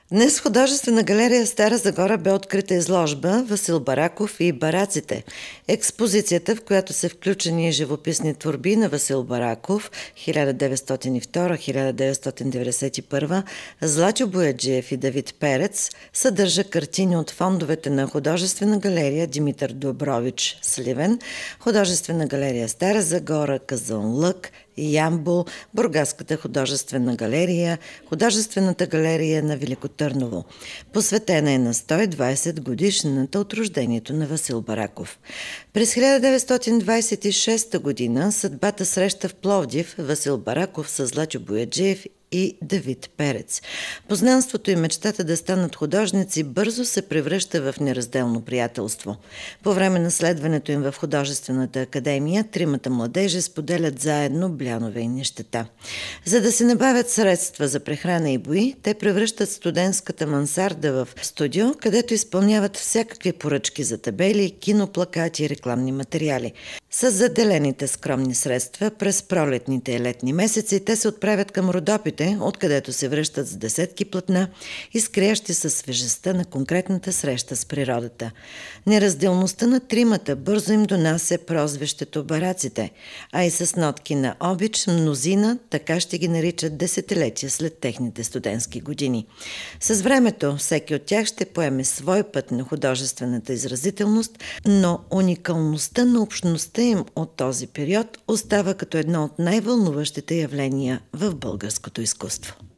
Днес в художествена галерия Стара Загора бе открита изложба «Васил Бараков и бараците». Експозицията, в която са включени живописни творби на Васил Бараков 1902-1991, Златю Бояджиев и Давид Перец, съдържа картини от фондовете на художествена галерия Димитър Добрович Сливен, художествена галерия Стара Загора, Казанлък, Ямбол, Бургаската художествена галерия, художествената галерия на Велико Търново. Посветена е на 120 годишнината от рождението на Васил Бараков. През 1926 година съдбата среща в Пловдив Васил Бараков с Златю Бояджиев и Давид Перец. Познанството и мечтата да станат художници бързо се превръща в неразделно приятелство. По време на следването им в художествената академия, тримата младежи споделят заедно блянове и нещета. За да се набавят средства за прехрана и бои, те превръщат студентската мансарда в студио, където изпълняват всякакви поръчки за табели, киноплакати и рекламни материали. С заделените скромни средства през пролетните и летни месеци те се отправят към Родопите, откъдето се връщат с десетки платна, изкрящи със свежестта на конкретната среща с природата. Неразделността на тримата бързо им донася прозвището бараците, а и с нотки на обич мнозина така ще ги наричат десетилетия след техните студентски години. С времето всеки от тях ще поеме свой път на художествената изразителност, но уникалността на общността им от този период остава като едно от най-вълнуващите явления в българското изкуство.